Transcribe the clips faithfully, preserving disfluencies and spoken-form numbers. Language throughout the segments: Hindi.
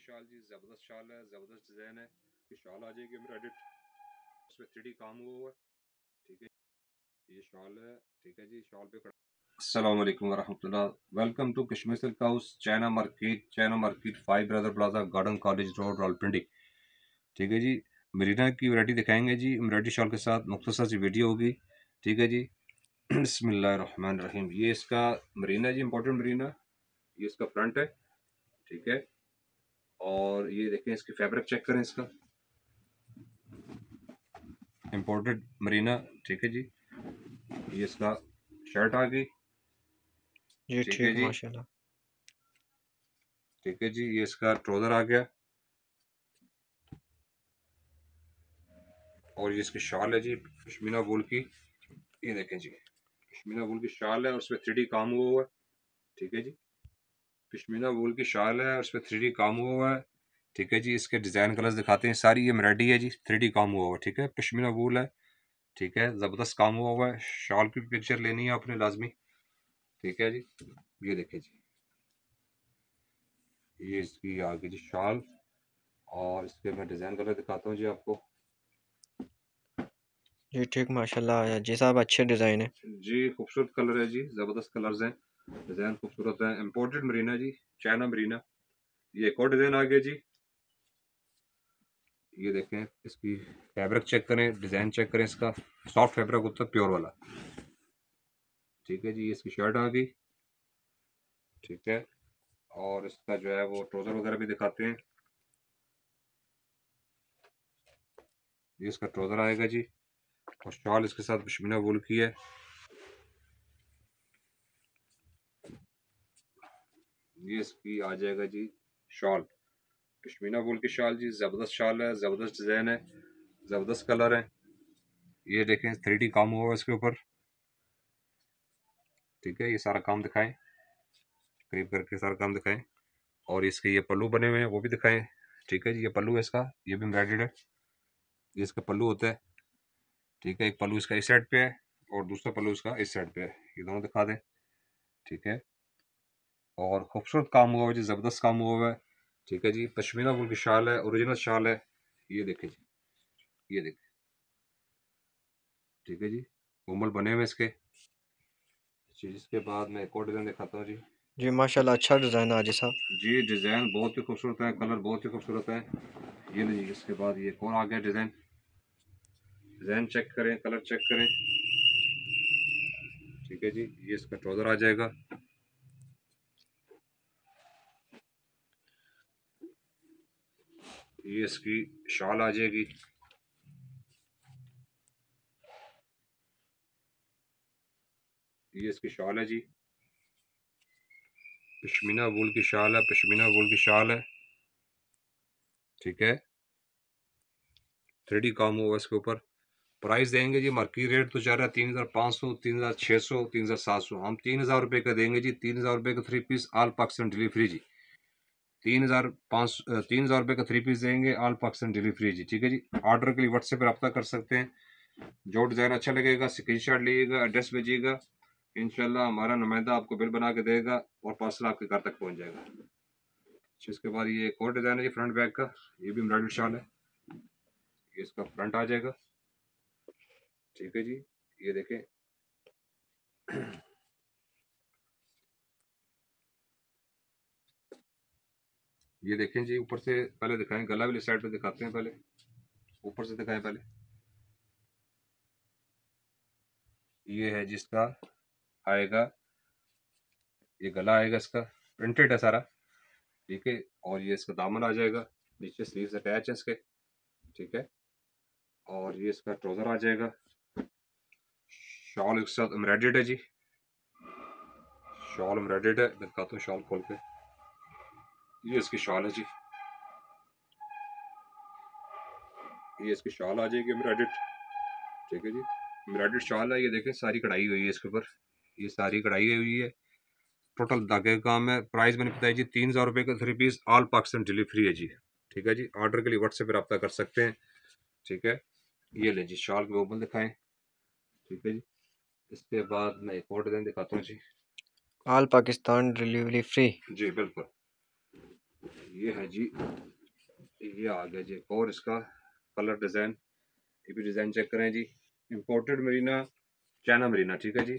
शाल जी, जबरदस्त शाल है, जबरदस्त डिजाइन है। ये शाल आ जाएगी एम्ब्रॉयडर्ड, इसमें थ्री डी काम हुआ हुआ है। ठीक है, ये शाल है। ठीक है जी, शाल पे अस्सलाम वालेकुम वरहमतुल्लाह। Welcome to Kashmir silk house, China market, China market five brother plaza, garden college road, Rawalpindi. ठीक है जी, मरीना की वैरायटी दिखाएंगे जी, एम्ब्रॉयडरी शाल के साथ मुख्तसर सी वीडियो होगी। ठीक है जी। बिस्मिल्लाहिर्रहमानिर्रहीम। ये इसका मरीना जी, इंपॉर्टेंट मरीना। ये इसका फ्रंट है। ठीक है, और ये देखें, इसकी फैब्रिक चेक करें, इसका इंपोर्टेड मरीना। ठीक है जी, ये इसका शर्ट आ गई। जी ठीक है ठीक, जी। माशाल्लाह। ठीक है जी, ये इसका ट्राउजर आ गया, और ये इसकी शाल है जी, पश्मीना वूल की। ये देखें जी, पश्मीना वूल की शाल है और उसमें थ्री डी काम हुआ हुआ है। ठीक है जी, पश्मीना वूल की शाल है और उसमें थ्री डी काम हुआ हुआ है। ठीक है जी, इसके डिज़ाइन कलर्स दिखाते हैं। सारी ये एम्ब्रॉयडरी है जी, थ्री डी काम हुआ हुआ है। ठीक है, पश्मीना वूल है। ठीक है, ज़बरदस्त काम हुआ हुआ है। शाल की पिक्चर लेनी है आपने लाजमी। ठीक है जी, ये देखें जी, ये इसकी आ गई जी शाल, और इसके मैं डिज़ाइन कलर दिखाता हूँ जी आपको। जी ठीक, माशाल्लाह जी साहब, अच्छे डिज़ाइन है। जी, खूबसूरत कलर है जी, ज़बरदस्त कलर्स हैं, डिज़ाइन खूबसूरत है। इम्पोर्टेड मरीना जी, चाइना मरीना। ये एक और डिज़ाइन आ गया जी, ये देखें, इसकी फैब्रिक चेक करें, डिज़ाइन चेक करें, इसका सॉफ्ट फैब्रिक होता है, प्योर वाला। ठीक है जी, ये इसकी शर्ट आ गई। ठीक है, और इसका जो है वो ट्राउज़र वगैरह भी दिखाते हैं। ये इसका ट्राउज़र आएगा जी, और शॉल इसके साथ पश्मीना वूल की है। ये इसकी आ जाएगा जी शॉल, पश्मीना वूल की शाल जी, ज़बरदस्त शाल है, ज़बरदस्त डिज़ाइन है, ज़बरदस्त कलर है। ये देखें, थ्री डी काम हुआ है इसके ऊपर। ठीक है, ये सारा काम दिखाएं, करीब करके सारा काम दिखाएं, और इसके ये पल्लू बने हुए हैं वो भी दिखाएं। ठीक है जी, ये पल्लू है इसका, ये भी एम्ब्रॉयडर्ड है। ये इसका पल्लू होता है। ठीक है, एक पल्लू इसका इस साइड पे है, और दूसरा पल्लू इसका इस साइड पे है, ये दोनों दिखा दें। ठीक है, और खूबसूरत काम हुआ है जी, ज़बरदस्त काम हुआ हुआ है। ठीक है जी, पश्मीना वूल की शाल है, ओरिजिनल शाल है। ये देखें जी, ये देखें। ठीक है जी, कोमल बने हुए इसके। जी, इसके बाद मैं एक और डिज़ाइन दिखाता हूँ जी। जी माशाल्लाह, अच्छा डिज़ाइन है जी साहब। जी, डिज़ाइन बहुत ही खूबसूरत है, कलर बहुत ही खूबसूरत है। ये लीजिए, इसके बाद ये कौन आ गया डिज़ाइन, डिज़ाइन चेक करें, कलर चेक करें। ठीक है जी, ये इसका ट्राउज़र आ जाएगा। ये इसकी शाल आ जाएगी। ये इसकी शाल है जी, पश्मीना वूल की शाल है, पश्मीना वूल की शाल है। ठीक है, थ्री डी काम हुआ इसके ऊपर। प्राइस देंगे जी, मार्केट रेट तो चाह रहा है तीन हज़ार पाँच सौ, तीन हज़ार छः सौ, तीन हज़ार सात सौ। हम तीन हज़ार रुपये का देंगे जी, तीन हज़ार रुपये का three piece, all Pakistan delivery जी। तीन हज़ार पाँच तीन हज़ार रुपये का थ्री पीस देंगे, ऑल पाकिस्तान डिलीवरी जी। ठीक है जी, ऑर्डर के लिए व्हाट्सएप पर रब्ता कर सकते हैं। जो डिज़ाइन अच्छा लगेगा स्क्रीनशॉट लीजिएगा, एड्रेस भेजिएगा, इंशाल्लाह हमारा नुमाइंदा आपको बिल बना के देगा और पार्सल आपके घर तक पहुंच जाएगा। इसके बाद ये एक और डिज़ाइन है जी, फ्रंट बैक का। ये भी एम्ब्रॉयडर्ड शाल है, ये इसका फ्रंट आ जाएगा। ठीक है जी, ये देखें। ये देखें जी, ऊपर से पहले दिखाएं, गला वाली साइड पे दिखाते हैं, पहले ऊपर से दिखाएं पहले। ये है जिसका आएगा, ये गला आएगा, इसका प्रिंटेड है सारा। ठीक है, और ये इसका दामन आ जाएगा, नीचे स्लीव्स अटैच है इसके। ठीक है, और ये इसका ट्राउजर आ जाएगा। शॉल इसके साथ एम्ब्रॉयडर्ड है जी, शॉल एम्ब्रॉयडर्ड है। मैं दिखाता हूँ शॉल खोल के। ये इसकी शॉल है जी, ये इसकी शॉल आ जाएगी एम्ब्रॉयडर्ड। ठीक है जी, एम्ब्रॉयडर्ड शॉल है। ये देखें, सारी कढ़ाई हुई है इसके ऊपर, ये सारी कढ़ाई हुई है, टोटल धागे का काम है। प्राइस मैंने बताया जी, तीन हज़ार रुपये का three piece, all Pakistan delivery है जी। ठीक है जी, ऑर्डर के लिए व्हाट्सएप पर रब्ता कर सकते हैं। ठीक है, ये ले जी, शॉल के ओपन दिखाएं। ठीक है जी, इसके बाद मैं एक और डिज़ाइन दिखाता हूँ जी। All Pakistan delivery free. जी बिल्कुल, ये है जी, ये आ गया जी और इसका कलर डिज़ाइन, ये भी डिज़ाइन चेक करें जी। इंपोर्टेड मरीना, चाइना मरीना, ठीक है जी।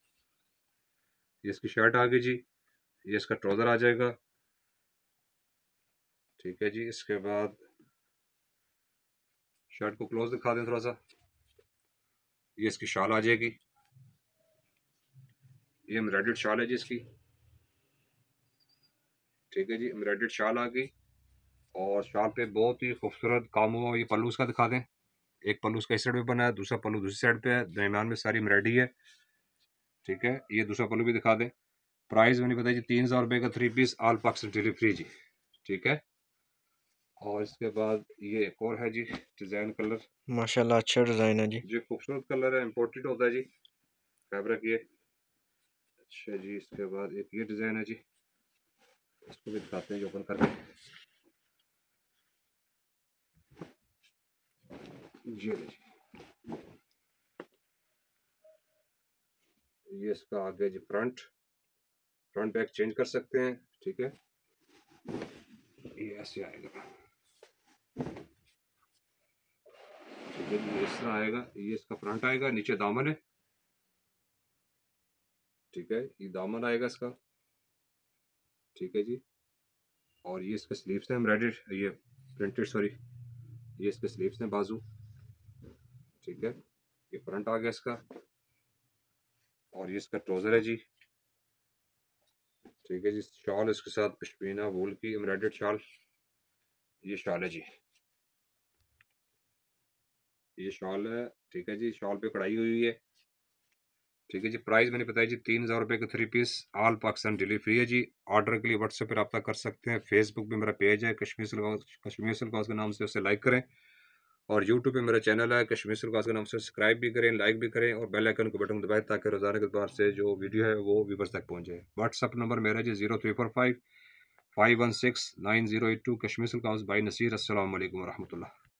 ये इसकी शर्ट आ गई जी, ये इसका ट्राउज़र आ जाएगा, ठीक है जी। इसके बाद शर्ट को क्लोज दिखा दें थोड़ा सा, ये इसकी शाल आ जाएगी, ये एम्ब्रॉयडर्ड शाल है जी इसकी, ठीक है जी। एम्ब्रॉयडर्ड शाल आ गई और शाल पे बहुत ही खूबसूरत काम हुआ। ये पल्लू उसका दिखा दें, एक पल्लू उसका इस साइड पे बना है, दूसरा पल्लू दूसरी साइड पे है, दरमियान में सारी एम्ब्रॉयडरी है, ठीक है। ये दूसरा पल्लू भी दिखा दें। प्राइस मैंने बताया जी तीन हज़ार रुपये का three piece, all Pakistan delivery जी, ठीक है। और इसके बाद ये एक और है जी डिज़ाइन कलर, माशाल्लाह अच्छा डिज़ाइन है जी। जो खूबसूरत कलर है, इम्पोर्टेड होता है जी फैब्रिक ये। अच्छा जी, इसके बाद एक ये डिज़ाइन है जी, इसको भी दिखाते हैं ओपन करके। ये जी, ये इसका आगे जी फ्रंट फ्रंट बैक चेंज कर सकते हैं, ठीक है। ये ऐसे आएगा, ठीक है जी, इस तरह आएगा। ये इसका फ्रंट आएगा, नीचे दामन है, ठीक है। ये दामन आएगा इसका, ठीक है जी। और ये इसके स्लीव्स हैं एम्ब्रॉयडर्ड, ये प्रिंटेड, सॉरी, ये इसके स्लीव्स हैं बाजू, ठीक है। ये फ्रंट आ गया इसका और ये इसका ट्राउजर है जी, ठीक है जी। शॉल इसके साथ पश्मीना वूल की एम्ब्रॉयडर्ड शॉल, ये शॉल है जी, ये शॉल है, ठीक है जी। शॉल पे कढ़ाई हुई है, ठीक है जी। प्राइस मैंने बताया जी तीन हज़ार रुपये का three piece, all Pakistan delivery है जी। ऑर्डर के लिए व्हाट्सएप पर रब्ता कर सकते हैं। फेसबुक पे मेरा पेज है कश्मीर सलवार, कश्मीर सलवार के नाम से, उसे लाइक करें। और यूट्यूब पे मेरा चैनल है कश्मीर सलवार के नाम से, सब्सक्राइब भी करें, लाइक भी करें और बेल आइकन को बटन दबाएं ताकि रोजाना के बाद से जो वीडियो है वो व्यूअर्स तक पहुंचे। व्हाट्सअप नंबर मेरा जी zero three four five five one six nine zero eight two, Kashmir salwar by Naseer. अस्सलाम वालेकुम रहमतुल्लाह।